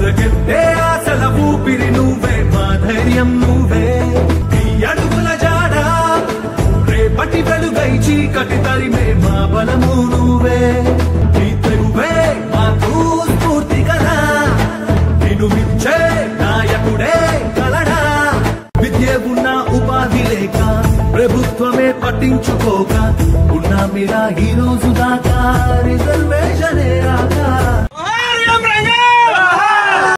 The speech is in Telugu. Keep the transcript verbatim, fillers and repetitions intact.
ఉరకెత్తే ఆశల ఊపిరి నువ్వే, మా ధైర్యం నువ్వే. ఈ అడుగుల జాడ రేపటి వెలుగై చీకటి తరిమే మా బలము నువ్వే. నీ తెరువే మాకు స్ఫూర్తి కదా, నిన్ను మించే నాయకుడే కలడా. విద్య ఉన్న ఉపాధి లేక ప్రభుత్వమే పట్టించుకోక ఉన్నామిరా ఈ రోజు దాకా రిజర్వేషనే రాక.